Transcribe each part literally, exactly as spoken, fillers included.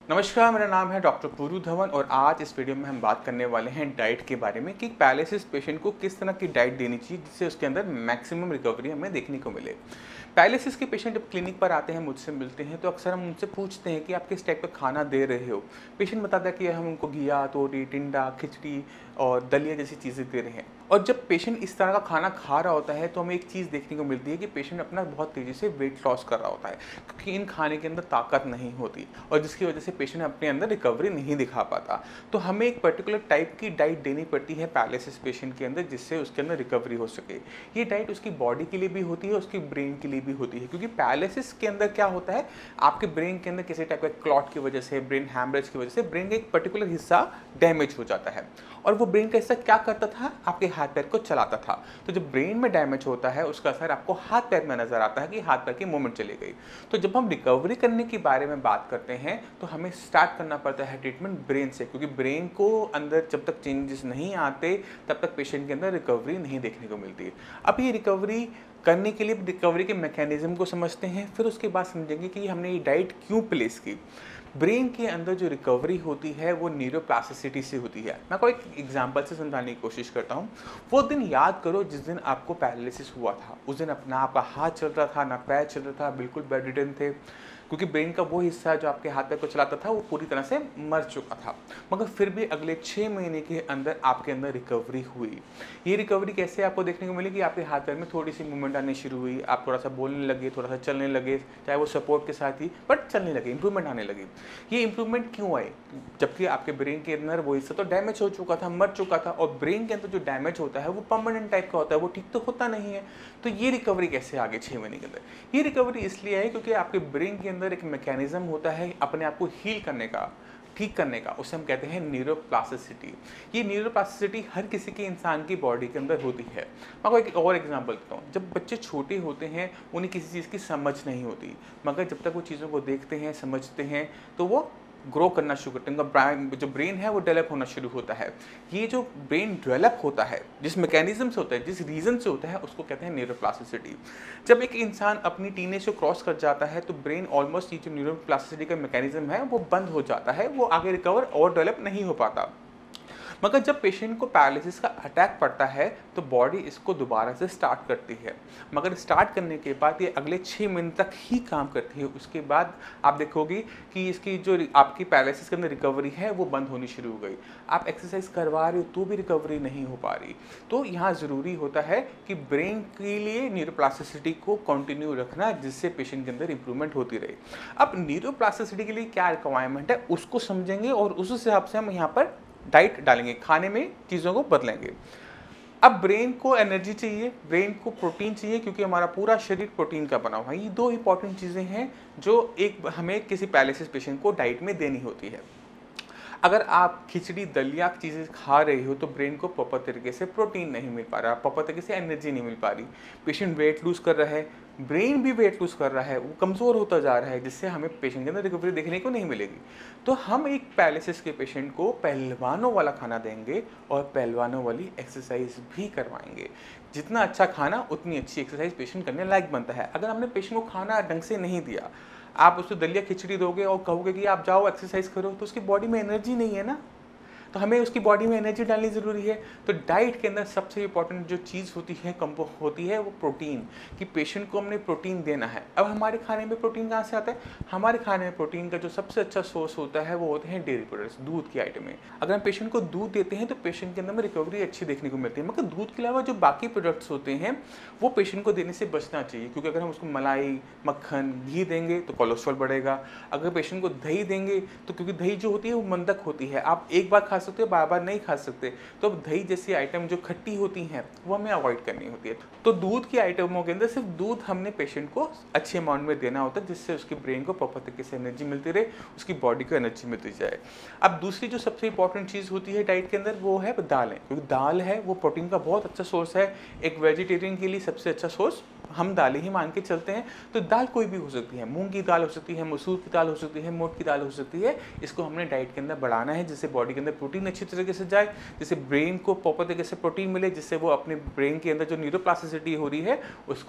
नमस्कार, मेरा नाम है डॉक्टर पूरू धवन और आज इस वीडियो में हम बात करने वाले हैं डाइट के बारे में कि पैरालिसिस पेशेंट को किस तरह की डाइट देनी चाहिए जिससे उसके अंदर मैक्सिमम रिकवरी हमें देखने को मिले। पैरालिसिस के पेशेंट जब क्लिनिक पर आते हैं, मुझसे मिलते हैं, तो अक्सर हम उनसे पूछते हैं कि आप किस टाइप का खाना दे रहे हो। पेशेंट बताता है कि हम उनको घिया, तोरी, टिंडा, खिचड़ी और दलिया जैसी चीज़ें दे रहे हैं। और जब पेशेंट इस तरह का खाना खा रहा होता है तो हमें एक चीज़ देखने को मिलती है कि पेशेंट अपना बहुत तेज़ी से वेट लॉस कर रहा होता है, क्योंकि इन खाने के अंदर ताकत नहीं होती और जिसकी वजह से पेशेंट अपने अंदर रिकवरी नहीं दिखा पाता। तो हमें एक पर्टिकुलर टाइप की डाइट देनी पड़ती है पैरालिसिस पेशेंट के अंदर, जिससे उसके अंदर रिकवरी हो सके। ये डाइट उसकी बॉडी के लिए भी होती है, उसकी ब्रेन के लिए भी होती है, क्योंकि पैरालिसिस के अंदर क्या होता है, आपके ब्रेन के अंदर किसी टाइप का क्लॉट की वजह से, ब्रेन हैमरेज की वजह से ब्रेन का एक पर्टिकुलर हिस्सा डैमेज हो जाता है और वो ब्रेन का हिस्सा क्या करता था, आपके हाथ पैर को चलाता था। तो जब ब्रेन में डैमेज होता है उसका असर आपको हाथ पैर में नजर आता है कि हाथ पैर की मूवमेंट चली गई। तो जब हम रिकवरी करने के बारे में बात करते हैं तो हमें स्टार्ट करना पड़ता है ट्रीटमेंट ब्रेन से, क्योंकि ब्रेन को अंदर जब तक चेंजेस नहीं आते तब तक पेशेंट के अंदर रिकवरी नहीं देखने को मिलती। अब ये रिकवरी करने के लिए रिकवरी के मैकेनिज्म को समझते हैं, फिर उसके बाद समझेंगे कि हमने ये डाइट क्यों प्लेस की। ब्रेन के अंदर जो रिकवरी होती है वो न्यूरोप्लास्टिसिटी से होती है। मैं आपको एक एग्जांपल से समझाने की कोशिश करता हूँ। वो दिन याद करो जिस दिन आपको पैरालिसिस हुआ था। उस दिन अपना आपका हाथ चल रहा था, ना पैर चल रहा था, बिल्कुल बेड रिडन थे, क्योंकि ब्रेन का वो हिस्सा जो आपके हाथ पैर को चलाता था वो पूरी तरह से मर चुका था। मगर फिर भी अगले छः महीने के अंदर आपके अंदर रिकवरी हुई। ये रिकवरी कैसे आपको देखने को मिली कि आपके हाथ पैर में थोड़ी सी मूवमेंट आनी शुरू हुई, आप थोड़ा सा बोलने लगे, थोड़ा सा चलने लगे, चाहे वो सपोर्ट के साथ ही, बट चलने लगे, इंप्रूवमेंट आने लगी। ये इंप्रूवमेंट क्यों आई? जबकि आपके ब्रेन के अंदर वो हिस्सा तो डैमेज हो चुका था, मर चुका था, और ब्रेन के अंदर जो डैमेज होता है वो परमानेंट टाइप का होता है, वो ठीक तो होता नहीं है। तो ये रिकवरी कैसे आगे छः महीने के अंदर? ये रिकवरी इसलिए है क्योंकि आपके ब्रेन के अंदर एक मैकेनिज्म होता है अपने आप को हील करने का, ठीक करने का, उसे हम कहते हैं न्यूरोप्लास्टिसिटी। ये न्यूरोप्लास्टिसिटी हर किसी के इंसान की बॉडी के अंदर होती है। मैं आपको एक और एग्जांपल देता हूँ। जब बच्चे छोटे होते हैं उन्हें किसी चीज़ की समझ नहीं होती, मगर जब तक वो चीज़ों को देखते हैं, समझते हैं, तो वो ग्रो करना शुरू करते हैं, उनका ब्रेन जो ब्रेन है वो डेवलप होना शुरू होता है। ये जो ब्रेन डेवलप होता है, जिस मैकेनिज्म से होता है, जिस रीज़न से होता है, उसको कहते हैं न्यूरोप्लास्टिसिटी। जब एक इंसान अपनी टीनेज को क्रॉस कर जाता है तो ब्रेन ऑलमोस्ट ये जो न्यूरोप्लास्टिसिटी का मैकेनिज्म है वो बंद हो जाता है, वो आगे रिकवर और डेवलप नहीं हो पाता। मगर जब पेशेंट को पैरालिसिस का अटैक पड़ता है तो बॉडी इसको दोबारा से स्टार्ट करती है, मगर स्टार्ट करने के बाद ये अगले छः महीने तक ही काम करती है। उसके बाद आप देखोगे कि इसकी जो आपकी पैरालिसिस के अंदर रिकवरी है वो बंद होनी शुरू हो गई। आप एक्सरसाइज करवा रहे हो तो भी रिकवरी नहीं हो पा रही। तो यहाँ ज़रूरी होता है कि ब्रेन के लिए न्यूरोप्लास्टिसिटी को कंटिन्यू रखना, जिससे पेशेंट के अंदर इंप्रूवमेंट होती रहे। अब न्यूरोप्लास्टिसिटी के लिए क्या रिक्वायरमेंट है उसको समझेंगे और उस हिसाब से हम यहाँ पर डाइट डालेंगे, खाने में चीज़ों को बदलेंगे। अब ब्रेन को एनर्जी चाहिए, ब्रेन को प्रोटीन चाहिए, क्योंकि हमारा पूरा शरीर प्रोटीन का बना हुआ है। ये दो इंपॉर्टेंट चीज़ें हैं जो एक हमें किसी पैरालिसिस पेशेंट को डाइट में देनी होती है। अगर आप खिचड़ी, दलिया चीज़ें खा रहे हो तो ब्रेन को प्रॉपर तरीके से प्रोटीन नहीं मिल पा रहा, प्रॉपर तरीके से एनर्जी नहीं मिल पा रही। पेशेंट वेट लूज़ कर रहा है, ब्रेन भी वेट लूज़ कर रहा है, वो कमज़ोर होता जा रहा है, जिससे हमें पेशेंट के अंदर रिकवरी देखने को नहीं मिलेगी। तो हम एक पैरालिसिस के पेशेंट को पहलवानों वाला खाना देंगे और पहलवानों वाली एक्सरसाइज भी करवाएंगे। जितना अच्छा खाना उतनी अच्छी एक्सरसाइज पेशेंट करने लायक बनता है। अगर हमने पेशेंट को खाना ढंग से नहीं दिया, आप उसको दलिया खिचड़ी दोगे और कहोगे कि आप जाओ एक्सरसाइज करो, तो उसकी बॉडी में एनर्जी नहीं है ना। तो हमें उसकी बॉडी में एनर्जी डालनी ज़रूरी है। तो डाइट के अंदर सबसे इंपॉर्टेंट जो चीज़ होती है कंपो होती है वो प्रोटीन, कि पेशेंट को हमने प्रोटीन देना है। अब हमारे खाने में प्रोटीन कहाँ से आता है? हमारे खाने में प्रोटीन का जो सबसे अच्छा सोर्स होता है वो होते हैं डेयरी प्रोडक्ट्स, दूध की आइटमें। अगर हम पेशेंट को दूध देते हैं तो पेशेंट के अंदर में रिकवरी अच्छी देखने को मिलती है। मगर दूध के अलावा जो बाकी प्रोडक्ट्स होते हैं वो पेशेंट को देने से बचना चाहिए, क्योंकि अगर हम उसको मलाई, मक्खन, घी देंगे तो कोलेस्ट्रॉल बढ़ेगा। अगर पेशेंट को दही देंगे तो, क्योंकि दही जो होती है वो मंदक होती है, आप एक बार खा सकते हो, बार बार नहीं खा सकते। तो अब दही जैसी आइटम जो खट्टी होती हैं वो हमें अवॉइड करनी होती है। तो दूध की आइटमों के अंदर सिर्फ दूध हमने पेशेंट को अच्छे अमाउंट में देना होता है, जिससे उसके ब्रेन को प्रॉपर तरीके से एनर्जी मिलती रहे, उसकी बॉडी को एनर्जी मिलती जाए। अब दूसरी जो सबसे इंपॉर्टेंट चीज़ होती है डाइट के अंदर वो है दालें, क्योंकि दाल है वो प्रोटीन का बहुत अच्छा सोर्स है। एक वेजिटेरियन के लिए सबसे अच्छा सोर्स हम दालें ही मान के चलते हैं। तो दाल कोई भी हो सकती है, मूंग की दाल हो सकती है, मसूर की दाल हो सकती है, मोट की दाल हो सकती है। इसको हमने डाइट के अंदर बढ़ाना है, जिससे बॉडी के अंदर प्रोटीन अच्छी तरीके से जाए, जिससे ब्रेन को प्रॉपर तरीके से प्रोटीन मिले, जिससे वो अपने ब्रेन के अंदर जो न्यूरोप्लास्टिसिटी हो रही है उसको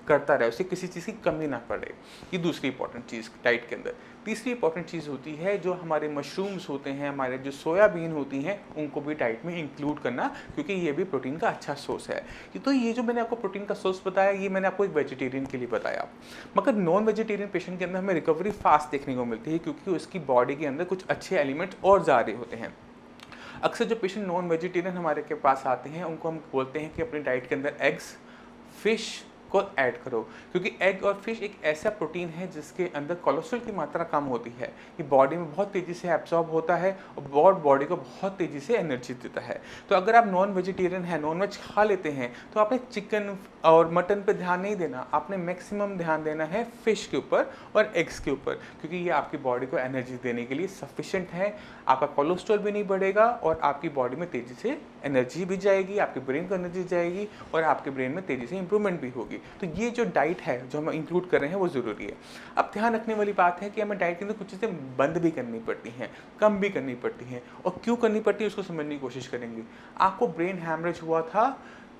करता रहे, उसे किसी चीज़ की कमी ना पड़े। ये दूसरी इंपॉर्टेंट चीज़ डाइट के अंदर। तीसरी इंपॉर्टेंट चीज़ होती है जो हमारे मशरूम्स होते हैं, हमारे जो सोयाबीन होती हैं, उनको भी डाइट में इंक्लूड करना, क्योंकि ये भी प्रोटीन का अच्छा सोर्स है। तो ये जो मैंने आपको प्रोटीन का सोर्स बताया, ये मैंने आपको एक वेजिटेरियन के लिए बताया। मगर नॉन वेजिटेरियन पेशेंट के अंदर हमें रिकवरी फास्ट देखने को मिलती है, क्योंकि उसकी बॉडी के अंदर कुछ अच्छे एलिमेंट्स और जा रहे होते हैं। अक्सर जो पेशेंट नॉन वेजिटेरियन हमारे के पास आते हैं, उनको हम बोलते हैं कि अपनी डाइट के अंदर एग्स, फिश को ऐड करो, क्योंकि एग और फिश एक ऐसा प्रोटीन है जिसके अंदर कोलेस्ट्रॉल की मात्रा कम होती है। ये बॉडी में बहुत तेज़ी से एब्जॉर्ब होता है और बॉडी को बहुत तेज़ी से एनर्जी देता है। तो अगर आप नॉन वेजिटेरियन हैं, नॉन वेज खा लेते हैं, तो आपने चिकन और मटन पे ध्यान नहीं देना, आपने मैक्सिमम ध्यान देना है फिश के ऊपर और एग्स के ऊपर, क्योंकि ये आपकी बॉडी को एनर्जी देने के लिए सफिशेंट है। आपका कोलेस्ट्रॉल भी नहीं बढ़ेगा और आपकी बॉडी में तेज़ी से एनर्जी भी जाएगी, आपके ब्रेन को एनर्जी जाएगी और आपके ब्रेन में तेज़ी से इंप्रूवमेंट भी होगी। तो ये जो डाइट है जो हम इंक्लूड कर रहे हैं वो ज़रूरी है। अब ध्यान रखने वाली बात है कि हमें डाइट के अंदर कुछ चीज़ें बंद भी करनी पड़ती हैं, कम भी करनी पड़ती हैं, और क्यों करनी पड़ती है उसको समझने की कोशिश करेंगे। आपको ब्रेन हैमरेज हुआ था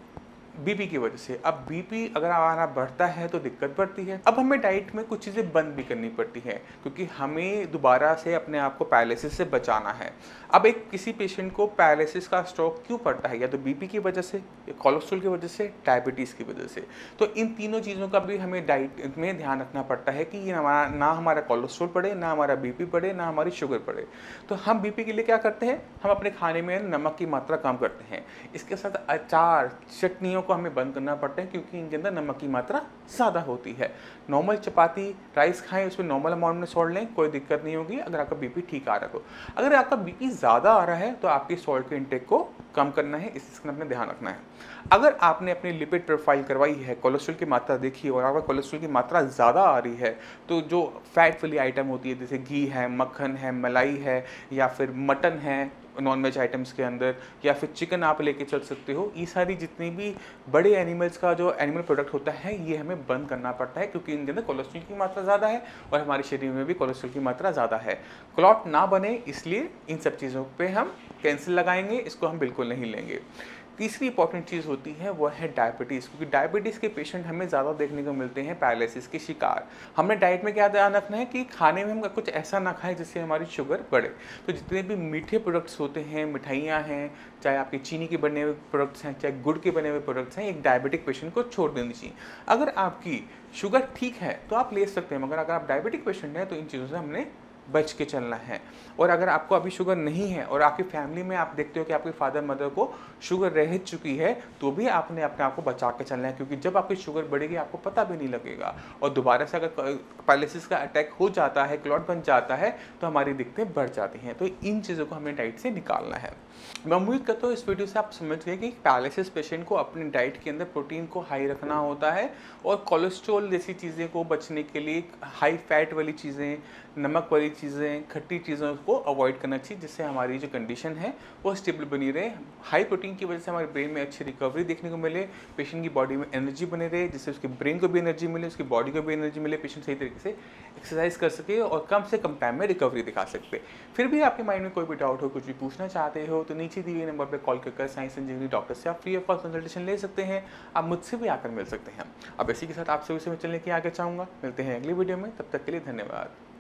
बीपी की वजह से। अब बीपी अगर हमारा बढ़ता है तो दिक्कत बढ़ती है। अब हमें डाइट में कुछ चीज़ें बंद भी करनी पड़ती है, क्योंकि हमें दोबारा से अपने आप को पैरालिसिस से बचाना है। अब एक किसी पेशेंट को पैरालिसिस का स्ट्रोक क्यों पड़ता है, या तो बीपी की वजह से, या कोलेस्ट्रॉल की वजह से, डायबिटीज़ की वजह से। तो इन तीनों चीज़ों का भी हमें डाइट में ध्यान रखना पड़ता है कि ये हमारा ना हमारा कोलेस्ट्रॉल बढ़े, ना हमारा बीपी बढ़े, ना हमारी शुगर बढ़े। तो हम बीपी के लिए क्या करते हैं, हम अपने खाने में नमक की मात्रा कम करते हैं। इसके साथ अचार, चटनियों को हमें बंद करना पड़ता है, क्योंकि इनके अंदर नमक की मात्रा ज़्यादा होती है। नॉर्मल चपाती राइस खाएं, उसमें नॉर्मल अमाउंट में सॉल्ट लें, कोई दिक्कत नहीं होगी अगर आपका बीपी ठीक आ रहा हो। अगर आपका बीपी ज़्यादा आ रहा है तो आपकी सॉल्ट के इंटेक को कम करना है, इस चीज़ का अपने ध्यान रखना है। अगर आपने अपनी लिपिड प्रोफाइल करवाई है, कोलेस्ट्रॉल की मात्रा देखी और आपका कोलेस्ट्रॉल की मात्रा ज़्यादा आ रही है, तो जो फैट वाली आइटम होती है जैसे घी है, मक्खन है, मलाई है, या फिर मटन है नॉन वेज आइटम्स के अंदर, या फिर चिकन आप लेके चल सकते हो, ये सारी जितनी भी बड़े एनिमल्स का जो एनिमल प्रोडक्ट होता है ये हमें बंद करना पड़ता है, क्योंकि इनके अंदर कोलेस्ट्रॉल की मात्रा ज़्यादा है और हमारे शरीर में भी कोलेस्ट्रॉल की मात्रा ज़्यादा है। क्लॉट ना बने इसलिए इन सब चीज़ों पे हम कैंसिल लगाएंगे, इसको हम बिल्कुल नहीं लेंगे। तीसरी इंपॉर्टेंट चीज़ होती है वो है डायबिटीज़, क्योंकि डायबिटीज़ के पेशेंट हमें ज़्यादा देखने को मिलते हैं पैरालिसिस के शिकार। हमने डाइट में क्या ध्यान रखना है कि खाने में हम कुछ ऐसा ना खाएं जिससे हमारी शुगर बढ़े। तो जितने भी मीठे प्रोडक्ट्स होते हैं, मिठाइयाँ हैं, चाहे आपके चीनी के बने हुए प्रोडक्ट्स हैं, चाहे गुड़ के बने हुए प्रोडक्ट्स हैं, एक डायबिटिक पेशेंट को छोड़ देनी चाहिए। अगर आपकी शुगर ठीक है तो आप ले सकते हैं, मगर अगर आप डायबिटिक पेशेंट हैं तो इन चीज़ों से हमने बच के चलना है। और अगर आपको अभी शुगर नहीं है और आपकी फैमिली में आप देखते हो कि आपके फादर मदर को शुगर रह चुकी है, तो भी आपने अपने आप को बचा के चलना है, क्योंकि जब आपकी शुगर बढ़ेगी आपको पता भी नहीं लगेगा, और दोबारा से अगर पैरालिसिस का अटैक हो जाता है, क्लॉट बन जाता है, तो हमारी दिक्कतें बढ़ जाती हैं। तो इन चीज़ों को हमें डाइट से निकालना है। मैं उम्मीद करता हूँ इस वीडियो से आप समझ गए कि पैरालिसिस पेशेंट को अपनी डाइट के अंदर प्रोटीन को हाई रखना होता है, और कोलेस्ट्रॉल जैसी चीज़ें को बचने के लिए हाई फैट वाली चीज़ें, नमक वाली चीज़ें, खट्टी चीज़ों को अवॉइड करना चाहिए, जिससे हमारी जो कंडीशन है वो स्टेबल बनी रहे। हाई प्रोटीन की वजह से हमारे ब्रेन में अच्छी रिकवरी देखने को मिले, पेशेंट की बॉडी में एनर्जी बने रहे, जिससे उसके ब्रेन को भी एनर्जी मिले, उसकी बॉडी को भी एनर्जी मिले, पेशेंट सही तरीके से एक्सरसाइज कर सके और कम से कम टाइम में रिकवरी दिखा सकते। फिर भी आपके माइंड में कोई भी डाउट हो, कुछ भी पूछना चाहते हो, तो नीचे दिए नंबर पर कॉल कर साइंस इंजीनियरिंग डॉक्टर से आप फ्री ऑफ कॉस्ट कंसल्टेशन ले सकते हैं। आप मुझसे भी आकर मिल सकते हैं। अब इसी के साथ आपसे उसे मैं चलने की आगे चाहूँगा। मिलते हैं अगली वीडियो में, तब तक के लिए धन्यवाद।